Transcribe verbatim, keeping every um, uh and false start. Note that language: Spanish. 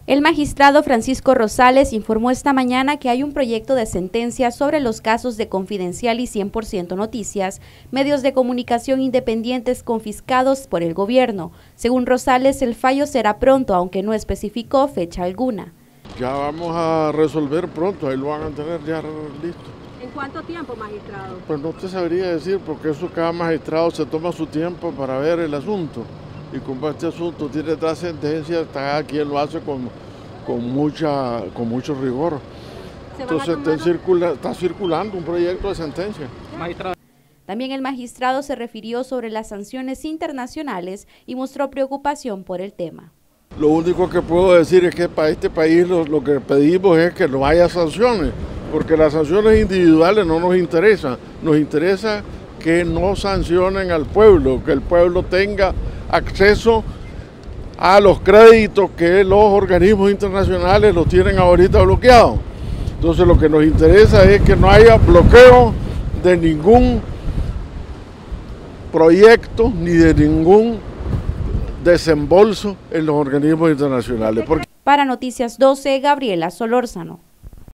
El magistrado Francisco Rosales informó esta mañana que hay un proyecto de sentencia sobre los casos de Confidencial y cien por ciento Noticias, medios de comunicación independientes confiscados por el gobierno. Según Rosales, el fallo será pronto, aunque no especificó fecha alguna. Ya vamos a resolver pronto, ahí lo van a tener ya listo. ¿En cuánto tiempo, magistrado? Pues no te sabría decir, porque eso cada magistrado se toma su tiempo para ver el asunto. Y como este asunto tiene trascendencia, cada quien lo hace con, con, mucha, con mucho rigor. Entonces está, circula, está circulando un proyecto de sentencia. Magistrado. También el magistrado se refirió sobre las sanciones internacionales y mostró preocupación por el tema. Lo único que puedo decir es que para este país lo, lo que pedimos es que no haya sanciones, porque las sanciones individuales no nos interesan, nos interesa que no sancionen al pueblo, que el pueblo tenga acceso a los créditos que los organismos internacionales los tienen ahorita bloqueados. Entonces lo que nos interesa es que no haya bloqueo de ningún proyecto ni de ningún desembolso en los organismos internacionales. Porque... Para Noticias doce, Gabriela Solórzano.